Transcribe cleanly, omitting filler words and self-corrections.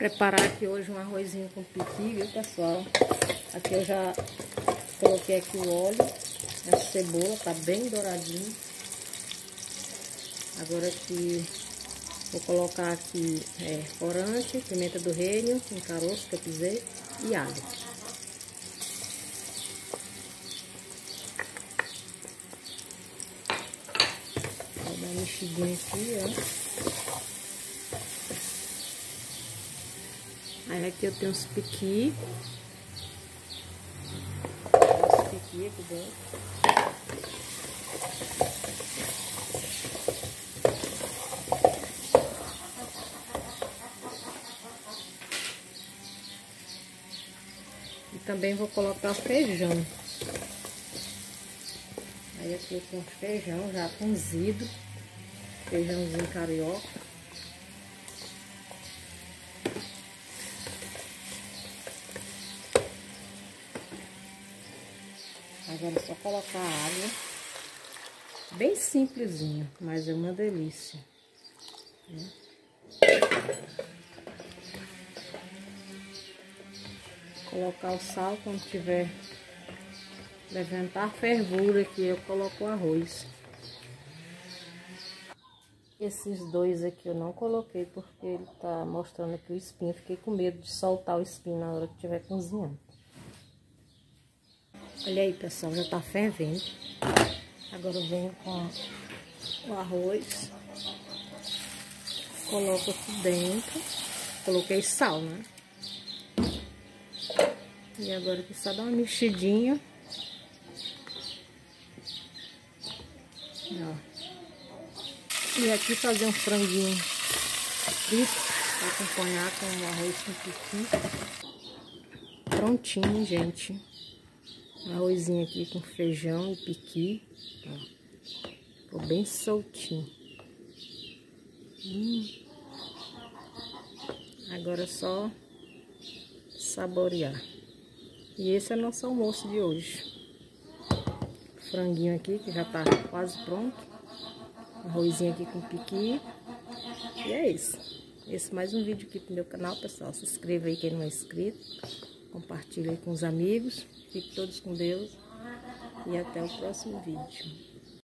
Preparar aqui hoje um arrozinho com piqui, viu, pessoal? Aqui eu já coloquei aqui o óleo, a cebola, tá bem douradinho. Agora aqui vou colocar aqui corante, pimenta do reino, um caroço que eu pisei e alho. Vou dar uma mexidinha aqui, ó. Aí aqui eu tenho os piqui. Os piqui aqui dentro. E também vou colocar feijão. Aí aqui eu tenho feijão já cozido. Feijãozinho carioca. Agora é só colocar a água. Bem simplesinho, mas é uma delícia. Colocar o sal quando tiver levantar fervura aqui, eu coloco o arroz. Esses dois aqui eu não coloquei porque ele tá mostrando aqui o espinho. Eu fiquei com medo de soltar o espinho na hora que estiver cozinhando. Olha aí, pessoal, já tá fervendo. Agora eu venho com o arroz. Coloco aqui dentro. Coloquei sal, né? E agora aqui só dá uma mexidinha. Ó. E aqui fazer um franguinho frito para acompanhar com o arroz com piqui. Prontinho, gente. Arrozinho aqui com feijão e piqui. Ó. Ficou bem soltinho. Agora é só saborear. E esse é o nosso almoço de hoje. Franguinho aqui que já tá quase pronto. Arrozinho aqui com piqui. E é isso. Esse é mais um vídeo aqui pro meu canal, pessoal. Se inscreva aí quem não é inscrito. Compartilha aí com os amigos. Fiquem todos com Deus. E até o próximo vídeo.